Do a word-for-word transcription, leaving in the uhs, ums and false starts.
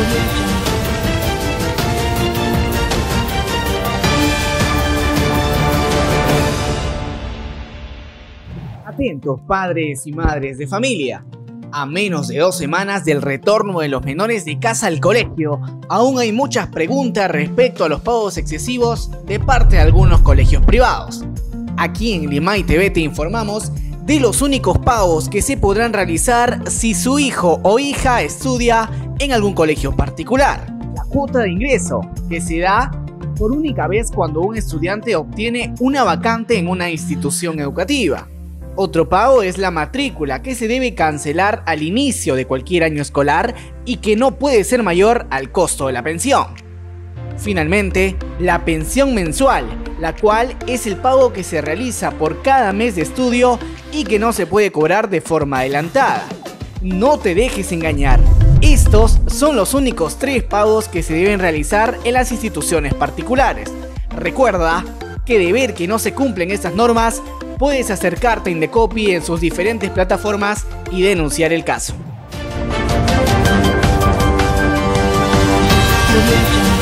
Atentos padres y madres de familia. A menos de dos semanas del retorno de los menores de casa al colegio, aún hay muchas preguntas respecto a los pagos excesivos de parte de algunos colegios privados. Aquí en Limay T V te informamos de los únicos pagos que se podrán realizar si su hijo o hija estudia en algún colegio particular. La cuota de ingreso, que se da por única vez cuando un estudiante obtiene una vacante en una institución educativa. Otro pago es la matrícula, que se debe cancelar al inicio de cualquier año escolar y que no puede ser mayor al costo de la pensión. Finalmente, la pensión mensual, la cual es el pago que se realiza por cada mes de estudio y que no se puede cobrar de forma adelantada. No te dejes engañar, estos son los únicos tres pagos que se deben realizar en las instituciones particulares. Recuerda que de ver que no se cumplen estas normas, puedes acercarte a Indecopi en sus diferentes plataformas y denunciar el caso.